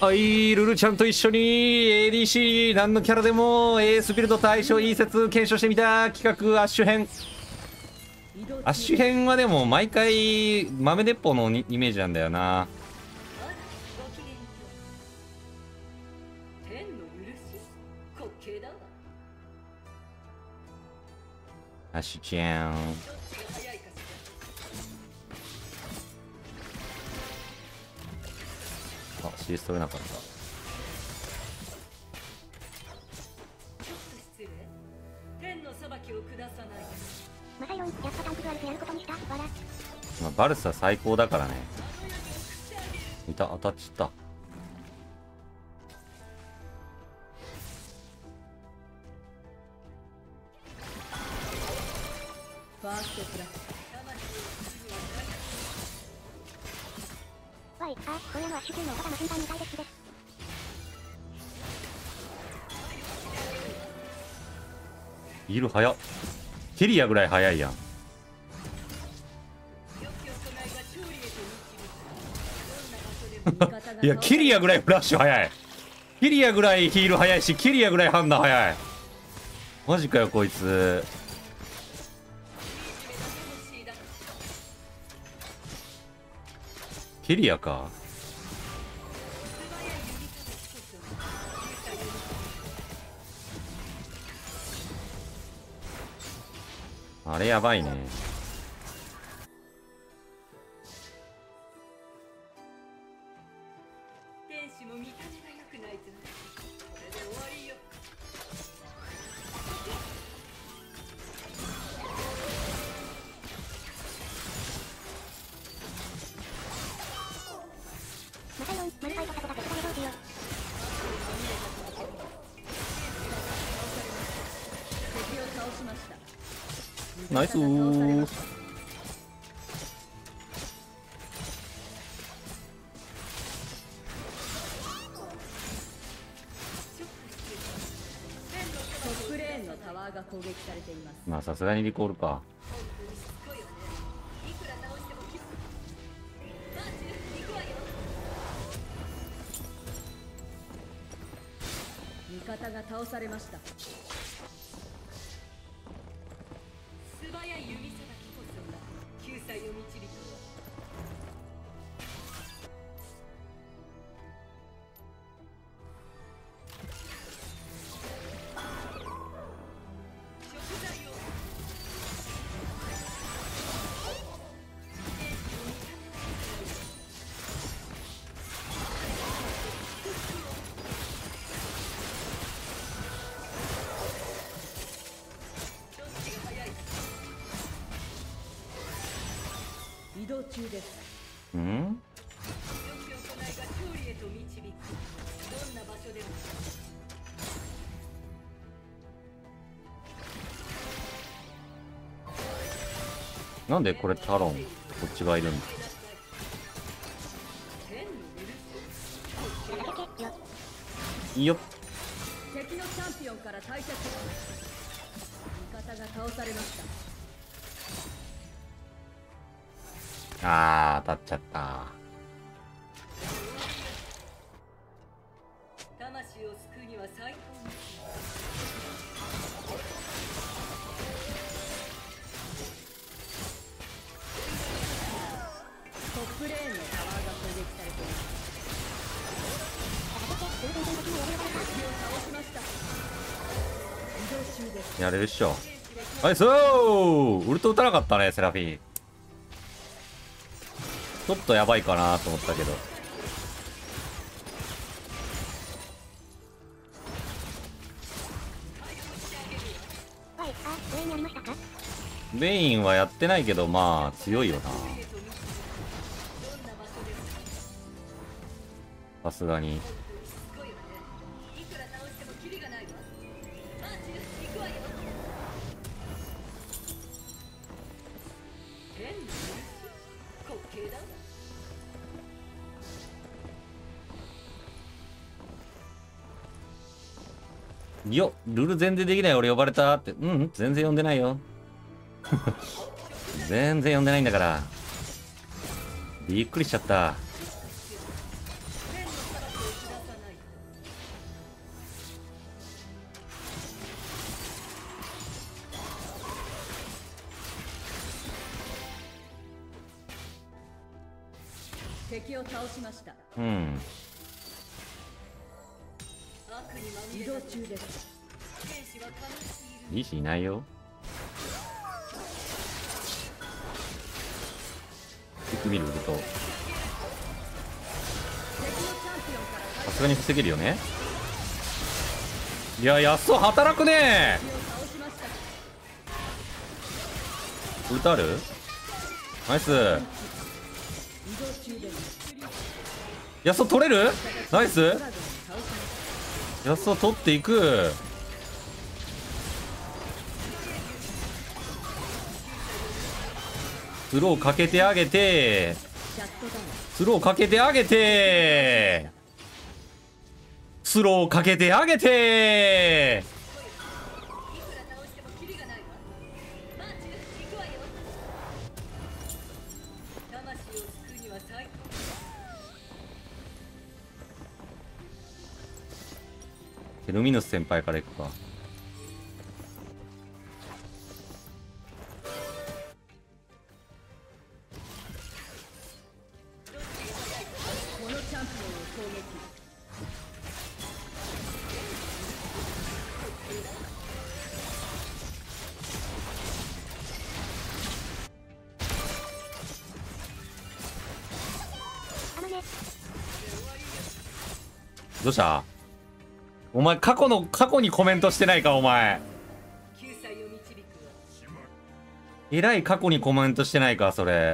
はい、ルルちゃんと一緒に ADC 何のキャラでもエースビルド対象いい説検証してみた企画アッシュ編。アッシュ編はでも毎回豆鉄砲のイメージなんだよな。アッシュちゃん。あ、CS 取れなかった。まあ、バルスは最高だからね。いた、当たっちゃった。ヒール早っ。キリアぐらい早いやん。いや、キリアぐらいフラッシュ早い。キリアぐらいヒール早いし、キリアぐらい判断早い。マジかよ、こいつ。キリアか。あれやばいね。ナイスー。まあさすがにリコールか。 味方が倒されました。素早い弓さばきこそが救済を導くわ。移動中です。 うん？なんでこれタロンこっちがいるんだ。いいよ。 敵のチャンピオンから退却。味方が倒されました。 あー、当たっちゃった。 魂を救うには最高のトップレーンのタワーが攻撃されています。敵を倒しました。移動中です。 やれるっしょ。ナイスー。ウルト打たなかったね、セラフィー。ちょっとやばいかなと思ったけど。ベインはやってないけど、まあ強いよな。さすがに。よっ、ルール全然できない俺呼ばれたって。うん、全然呼んでないよ。全然呼んでないんだから。びっくりしちゃった。 敵を倒しました。 うん。 悪にまみれ移動中です。天使は悲しい。 リーシいないよ。よく見るとさすがに防げるよね。いや、やっそ働くねー。ウルトある？ナイス。やっそ取れる？ナイス。やっそ取っていく。スローかけてあげて、スローかけてあげて、スローかけてあげて。ルミヌス先輩からいくか。どうした？お前過去にコメントしてないか？お前えらい過去にコメントしてないか？それ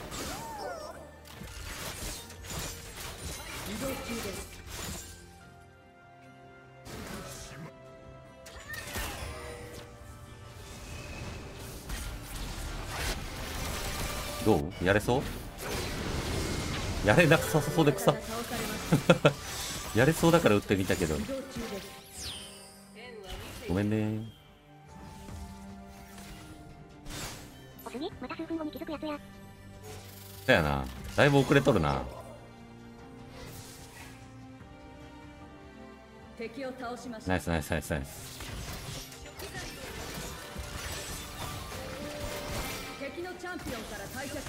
どう？やれそう？やれなさそうで草やれそうだから打ってみたけど、ごめんね。 お次また数分後に気づくやつや。 だよな、だいぶ遅れとるな。 敵を倒しました。 ナイスナイスナイスナイス。 敵のチャンピオンから退却。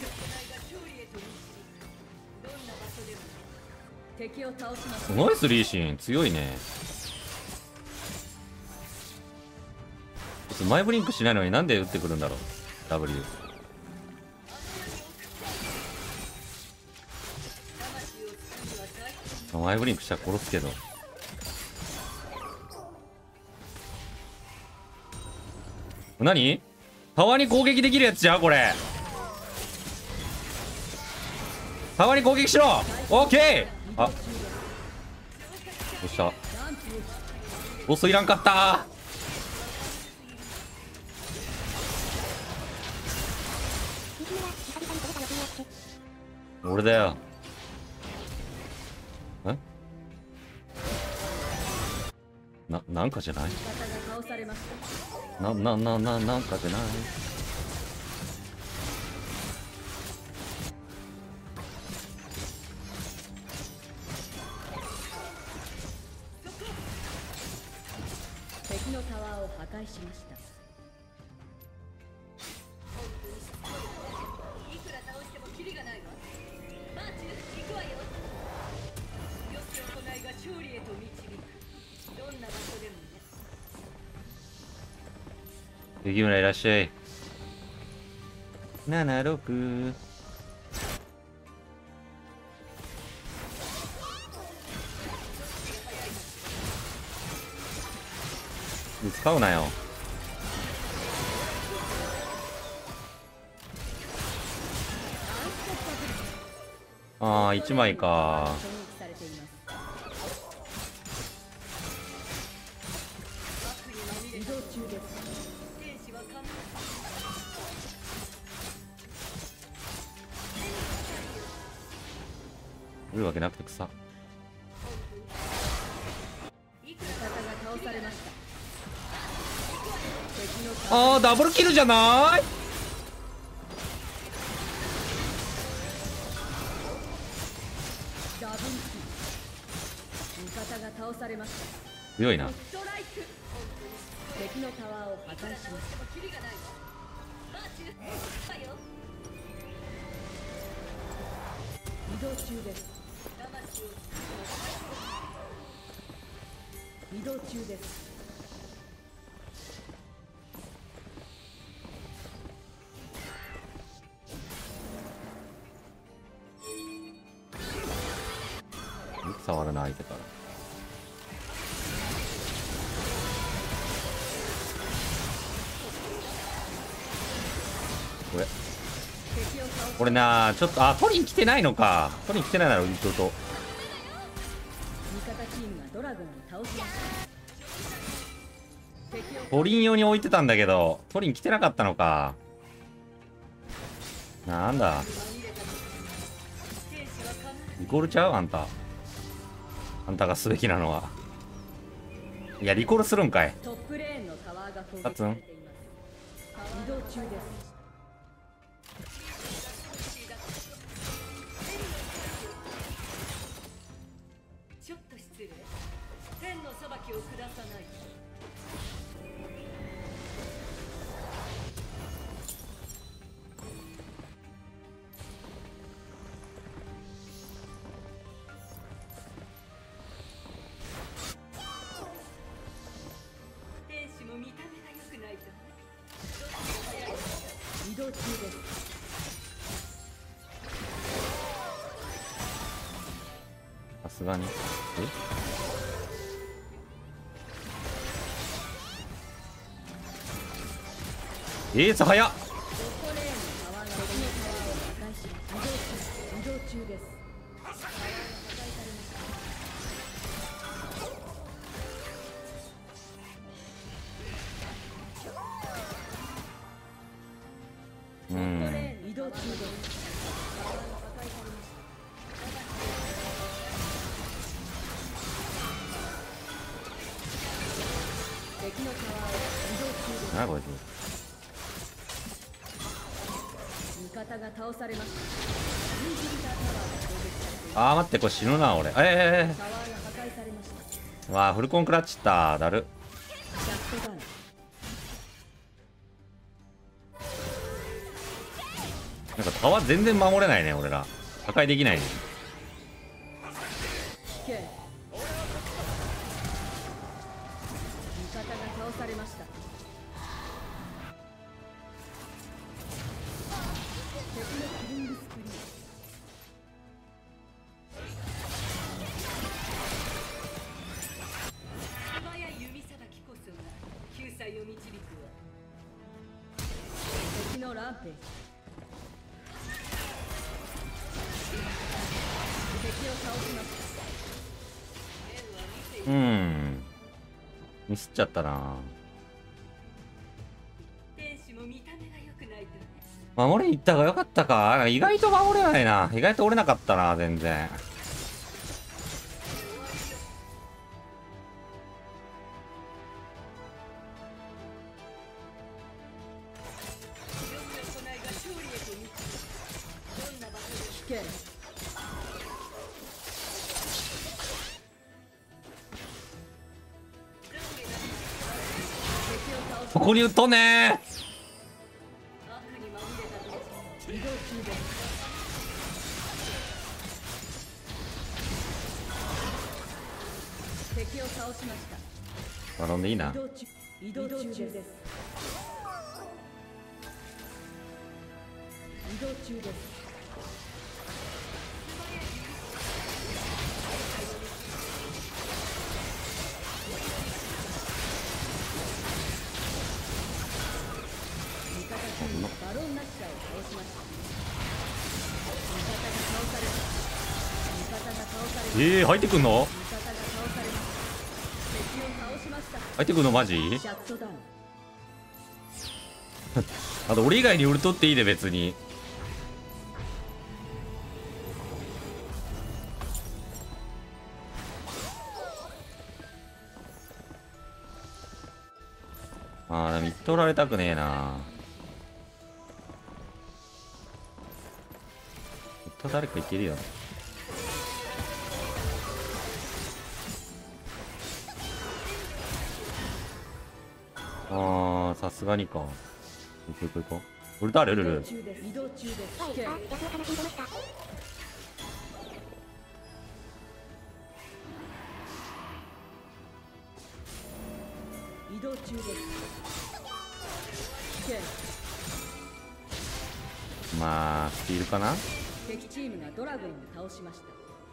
敵を倒しました。 すごいスリーシーン強いね。前ブリンクしないのになんで打ってくるんだろう。 W 前ブリンクしたら殺すけど。何？タワーに攻撃できるやつじゃんこれ。タワーに攻撃しろ。オッケー。あ、どうした？ボスいらんかったー。俺だよ。なんかじゃない？なんかじゃない？ 敵のタワーを破壊しました。いくら倒してもキリがないわ。マーチ行くわよ。良き行いが勝利へと導く。どんな場所でもね。 杉村いらっしゃい。76。使うなよ。ああ、1枚か。来るわけなくて草。ああ、ダブルキルじゃない？ ダブルキル。味方が倒されました。 強いな。 敵のタワーを破壊しました。 移動中です。魂を移動中です。 よく触るな相手から。これなちょっと取りに来てないのか。取りに来てないならウルトと。 味方チームがドラゴンを倒しました。 取りん用に置いてたんだけど取りに来てなかったのか。なんだリコールちゃうあんたがすべきなのは。いやリコールするんかい。 トップレーンのタワーが攻撃立つんされています。移動中です。ちょっと失礼。天の裁きを下さない。天使も見た目が良くないと。移動中です。 さすがにエース早っ。 トップレーンのタワーが敵のタワーを破壊し移動中です。タワーが破壊されました。トップレーン移動中です。タワーが破壊されました。敵のタワーを移動中です。 なこいつ。 味方が倒されました。インヒビタータワーが攻撃されています。 待ってこれ死ぬな俺。 タワーが破壊されました。 わあフルコン食らっちっただる。 シャットダウン。 なんかタワー全然守れないね俺ら。破壊できないね。 危険。味方が倒されました。敵のキリングスプリー。素早い弓さばきこそが救済を導くわ。敵のランページ。敵を倒しました。 ミスっちゃったな。 天使も見た目が良くないとね。 守りに行った方が良かったか。意外と守れないな。意外と折れなかったな全然。 危険。 ここに打っとんねー。 悪にまみれたと移動中です。敵を倒しました。 バロンでいいな。 移動中です。移動中です。味方チームバロンナッシャーを倒しました。味方が倒された。味方が倒された。 入ってくんの？ 味方が倒されました。敵を倒しました。 入ってくんのマジ？ シャットダウン。 あと俺以外にウルトっていいで別に。でも言っとられたくねえな。言っと誰かいけるよね。さすがにか。行こう行こう行こう。ウルトあるルル。 移動中です。 はい、安田から死んでました。 動中です。危険。 まあスピールかな。 敵チームがドラゴンを倒しました。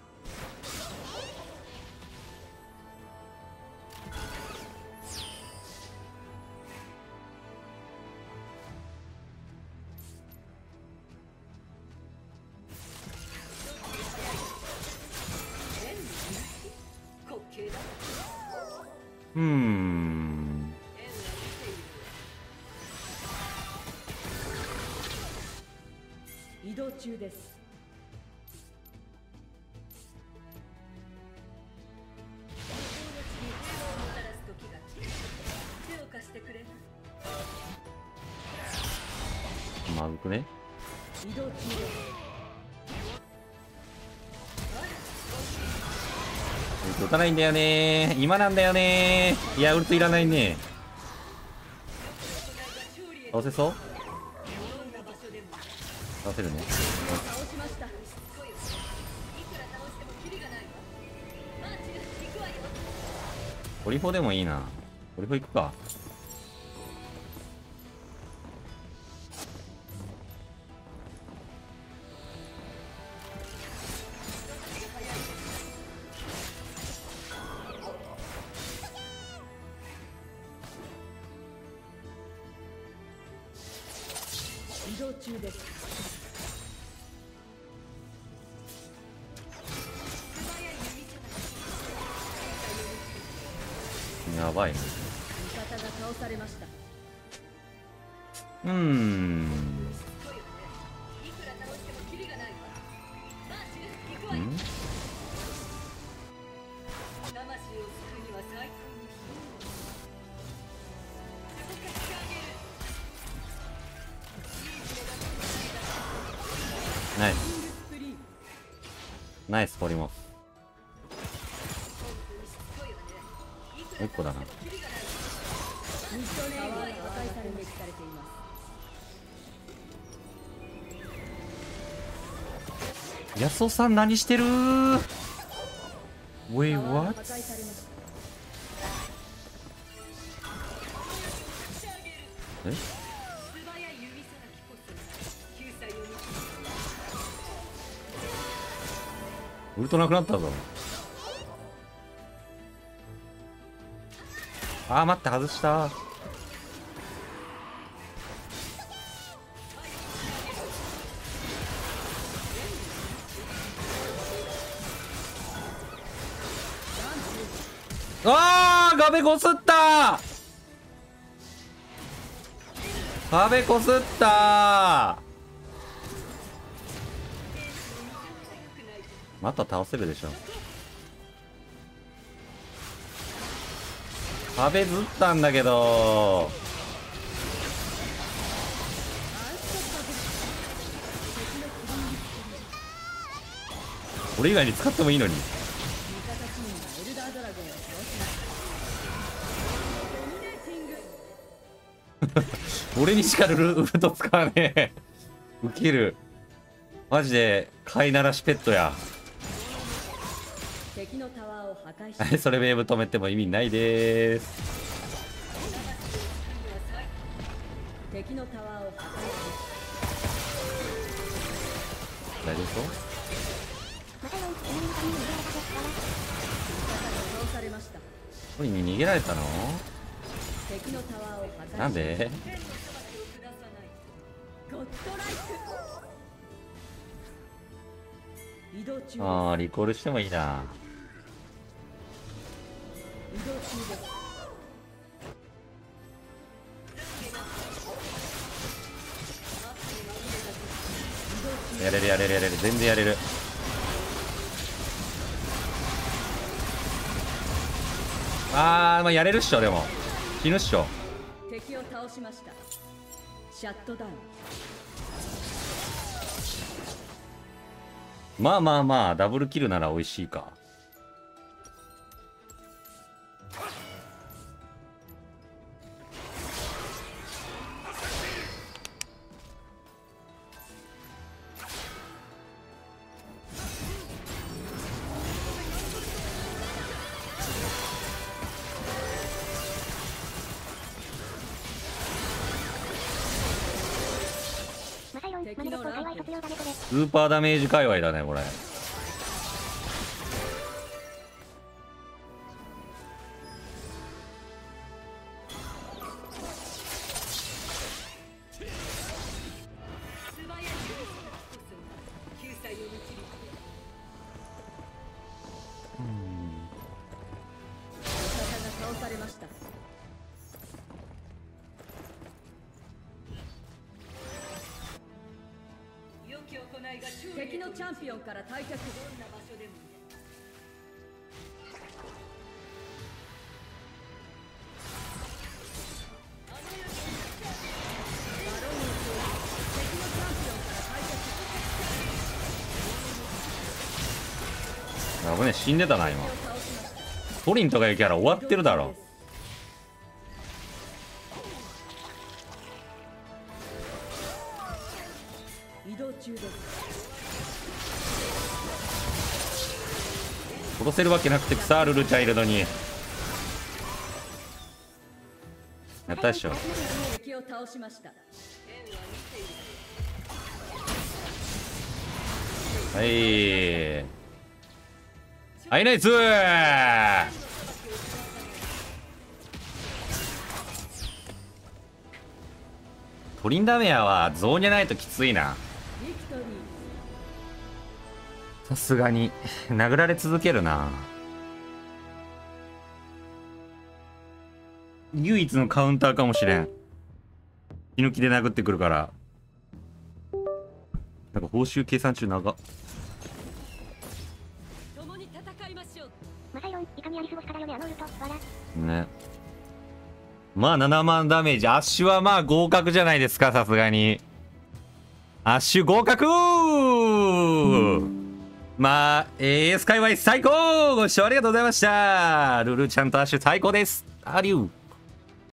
移動中です。 まずくね。 移動中です。 打たないんだよね。今なんだよね。いやウルトいらないね。倒せそう。倒せるね。 倒しました。 ホリフォでもいいな。ホリフォ行くか。 移動中です。 やばいね。 味方が倒されました。 ナイスナイスポリモス。もう一個だな。ヤソさん何してるー。Wait what？ え？ウルトなくなったぞ。あー待って外した。あー壁こすった。壁こすった。また倒せるでしょ。壁ずったんだけど。俺以外に使ってもいいのに。俺にしかルート使わねえ。ウケる。マジで飼いならしペットや。 敵のタワーを破壊しそれウェーブ止めても意味ないでーす。 敵のタワーを破壊し大丈夫そう？ また4つの中に逃げられたですから。 倒されました。 これに逃げられたの？ 敵のタワーを破壊しなんで？ ゴッドライク。移動中です。 ああリコールしてもいいな。 移動中です。 やれるやれるやれる全然やれる。あーまあやれるっしょ。でも死ぬっしょ。 敵を倒しました。シャットダウン。 まあまあまあダブルキルなら美味しいか。 日本界隈卒業だねこれ。 スーパーダメージ界隈だねこれ。 倒されました。敵のチャンピオンから退却。どんな場所でも。 危ねえ、死んでたな今。トリンとかいうキャラ終わってるだろ。 移動中です。 殺せるわけなくて草ルルちゃんいるのに。やったでしょ。 敵を倒しました。 はいはいナイス。トリンダメヤはゾーニャないときついな。さすがに殴られ続けるな。唯一のカウンターかもしれん。気抜きで殴ってくるから。なんか報酬計算中長っ。 共に戦いましょう。 マサイロンいかにやり過ごすかだよねあのウルト。笑。 ね。まあ7万ダメージ。アッシュはまあ合格じゃないですか、さすがに。アッシュ合格まあ、スカイワイ最高ご視聴ありがとうございました。ルルちゃんとアッシュ最高です。アデュー。